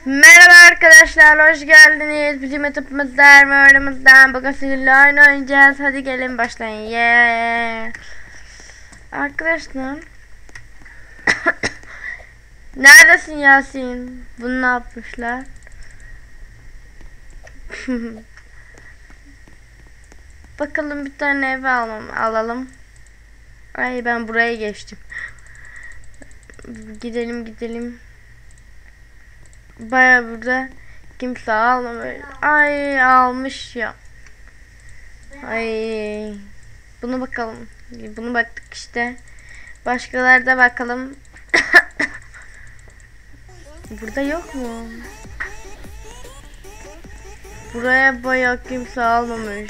Merhaba arkadaşlar, hoş geldiniz. Bizim YouTube'umuzdan, oyunumuzdan bugün sizinle oyun oynayacağız. Hadi gelin başlayın. Arkadaşlar. Neredesin Yasin? Bunu ne yapmışlar? Bakalım bir tane ev alalım. Ay ben buraya geçtim. Gidelim. Baya burada kimse almamış. Ay almış ya. Ay bunu bakalım. Bunu baktık işte. Başkalarda bakalım. Burada yok mu? Buraya bayağı kimse almamış.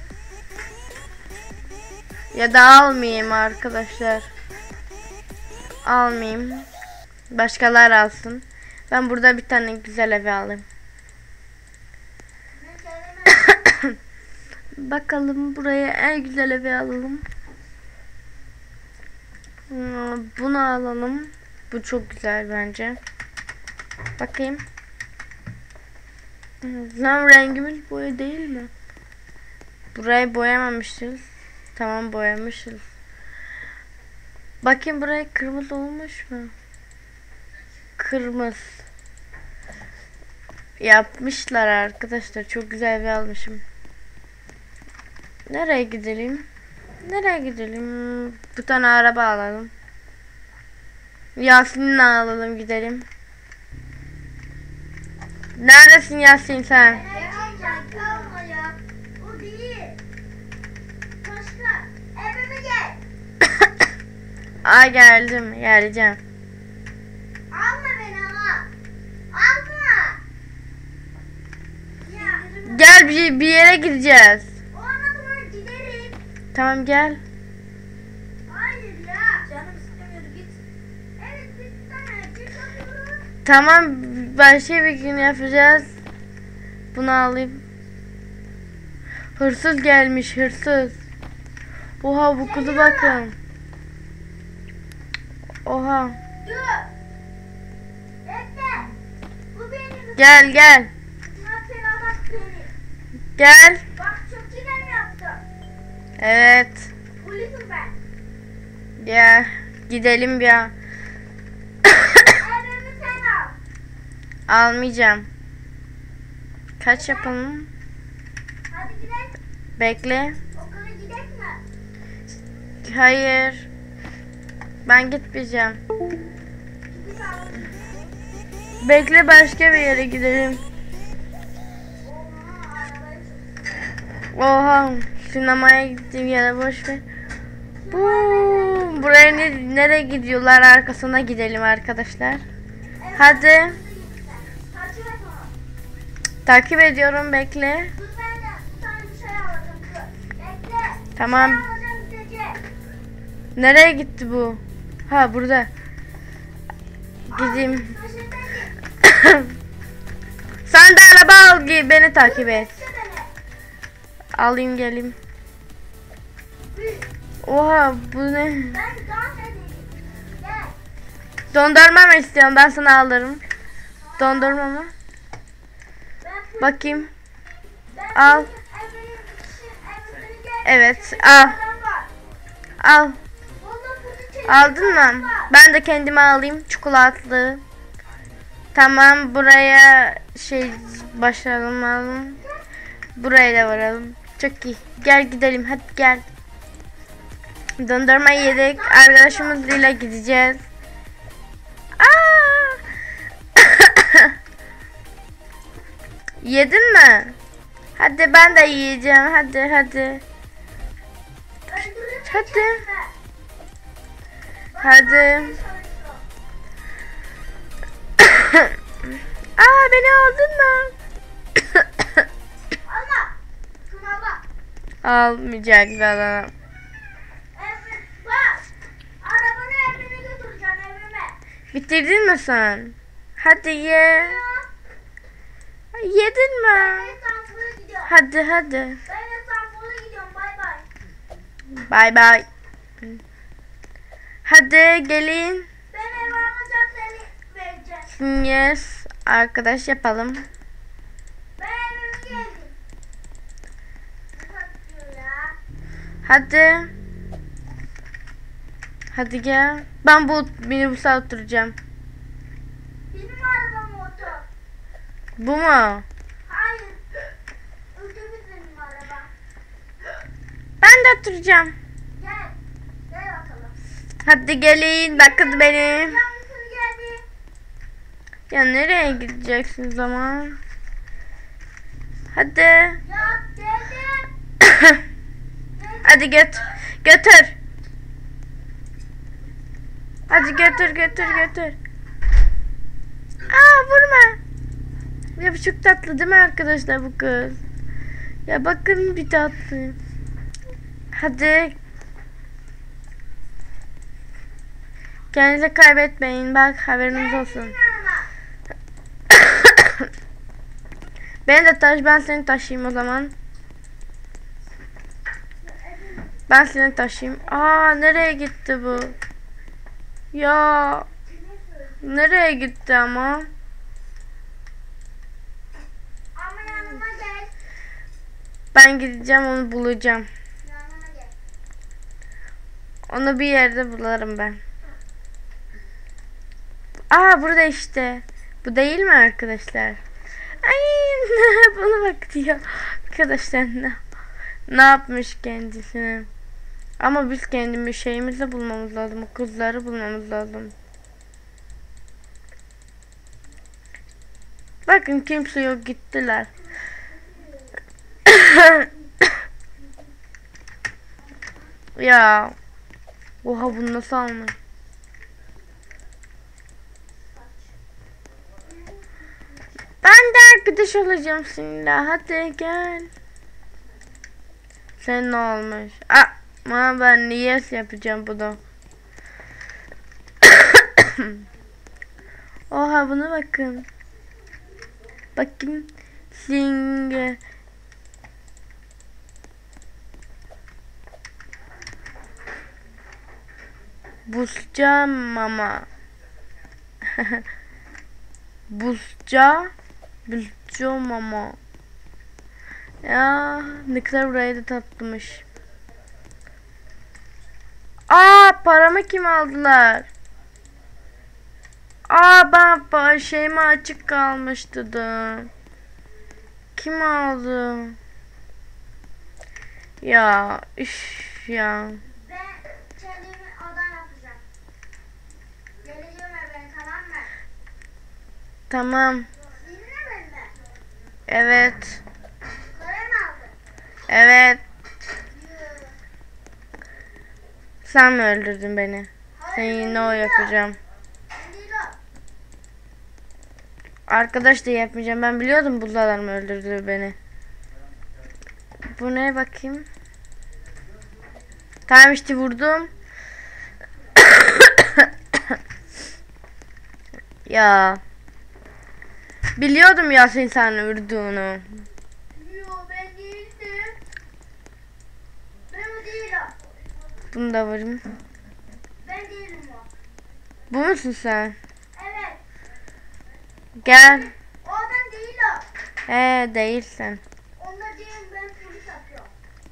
Ya da almayayım arkadaşlar. Almayayım. Başkalar alsın. Ben burada bir tane güzel ev alayım. Bakalım buraya en güzel evi alalım. Bunu alalım. Bu çok güzel bence. Bakayım. Lan rengimiz boya değil mi? Burayı boyamamışız. Tamam boyamışız. Bakayım buraya kırmızı olmuş mu? Kırmızı. Yapmışlar arkadaşlar. Çok güzel bir almışım. Nereye gidelim? Bir tane araba alalım. Yasin'le alalım gidelim. Neredesin Yasin sen? Kalma ya. O değil. Başka. Evime gel. Ay geleceğim. Alma beni ama. Alma. Ya. Gel bir yere gideceğiz. O ana doğru giderim. Tamam gel. Hayır ya. Canım istemiyor git. Evet bir tane. Git alıyorum. Tamam başka bir gün yapacağız. Bunu alayım. Hırsız gelmiş hırsız. Oha bu kızı bakın. Oha. Dur. Bekle. Bu benim. Gel. Mesela bak beni. Gel. Bak çok güzel yaptım. Evet. Polisim ben. Ya gidelim ya. Evimi sen al. Almayacağım. Kaç yapalım? Hadi gidelim. Bekle. Okula gidelim mi? Hayır. Ben gitmeyeceğim. Gidip alalım. Bekle başka bir yere gidelim. Oha arabayı çok. Oha. Sinemaya gittiğim yere boş ver. Buraya nereye gidiyorlar? Arkasına gidelim arkadaşlar. Hadi. Takip et onu. Takip ediyorum bekle. Dur ben de bir tane bir şey alacağım. Dur. Bekle. Tamam. Bir şey alacağım gidecek. Nereye gitti bu? Ha burada. Gideyim. Taşındayım. Sen de araba al beni takip et. İşte beni. Alayım geleyim. Oha bu ne? Ben dans edeyim. Gel. Dondurma mı istiyorsun? Ben sana alırım. Dondurma mı? Ben Bakayım. ben Al. evini gel. Evet al. Adam var. Al. Ondan kutu çelik Aldın adam mı? var. Ben de kendime alayım çikolatlı. Tamam buraya başlayalım. Buraya da varalım. Çok iyi. Gel gidelim hadi gel. Dondurma yedik. Arkadaşımızla gideceğiz. Aa! Yedin mi? Hadi ben de yiyeceğim. Hadi. Öldürürüm Hadi. kendimi. Hadi. Aa beni aldın mı? Alma. Şunu al. Almayacaklar. Bak. Arabanı evine götüreceğim evime. Bitirdin mi sen? Hadi ye. Ya. Yedin Ben mi? İstanbul'a gidiyorum. Hadi. Ben İstanbul'a gidiyorum. Bay bay. Bay bay. Hadi gelin. Ben ev alacağım seni vereceğim. Yes. arkadaş yapalım. Ben evime geldim. Nasıl atıyor ya? Hadi. Hadi gel. Ben bu minibüse oturacağım. Benim arabam motor. Bu mu? Hayır. Otobüs benim araba. Ben de oturacağım. Gel. Gel bakalım. Hadi gelin bakın benim. Yalnızsın geldi. Ya nereye gideceksin zaman? Hadi. Ya geldim. Hadi götür. Hadi götür. Aa vurma. Ya bu çok tatlı değil mi arkadaşlar bu kız? Ya bakın bir tatlı. Hadi. Kendinizi kaybetmeyin bak haberiniz olsun. Beni de taş, ben seni taşıyayım o zaman. Ben seni taşıyayım. Aa nereye gitti bu? Ya nereye gitti ama? Ama yanıma gel. Ben gideceğim onu bulacağım. Yanıma gel. Onu bir yerde bularım ben. Aa burada işte. Bu değil mi arkadaşlar? Ay buna bak diyor. Arkadaşlar ne yapmış kendisine? Ama biz kendimiz şeyimizi bulmamız lazım. O kızları bulmamız lazım. Bakın kimse yok gittiler. Ya. Oha bunu nasıl almış? Ben de arkadaş olacağım seninle. Hadi gel. Sen ne olmuş? Ama ben niye yapacağım bunu? Oha buna bakın. Bakayım. Sing. Buzca mama. Buzca mama. Ya ne kadar burayı da tatlımış. Paramı kim aldılar? Ben şeyime açık kalmıştı da. Kim aldı? Ya ya. Ben kendimi odan yapacağım. Geleceğim eve tamam mı? Tamam. Dinlemedin mi? Evet. Para mı aldın? Evet. Yoo. Sen mi öldürdün beni? Hayır, Sen yine ben o değil yapacağım. Ben değil o. Arkadaş da yapmayacağım. Ben biliyordum buzdalar mı öldürdü beni. Bu ne bakayım? Tamam işte vurdum. Ya. Biliyordum ya sen vurduğunu. Yo ben değildim. Ben o değil o. Bunu da vurayım. Ben değilim o. Bu musun sen? Evet. Gel. O ben değil o. Değilsin. Onda değil ben polis atıyorum.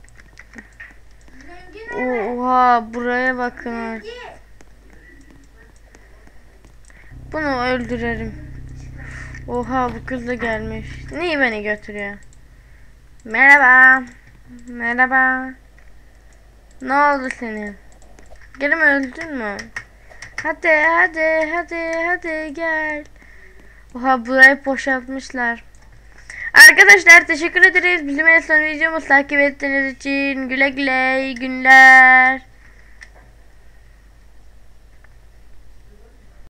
Zengin evet. Oha buraya bakın. Zengin. Bunu öldürelim. Oha bu kız da gelmiş. Niye beni götürüyor? Merhaba. Merhaba. Ne oldu senin? Gene mi öldün mü? Hadi gel. Oha burayı boşaltmışlar. Arkadaşlar teşekkür ederiz. Bizim en son videomuzu takip ettiğiniz için güle güle iyi günler.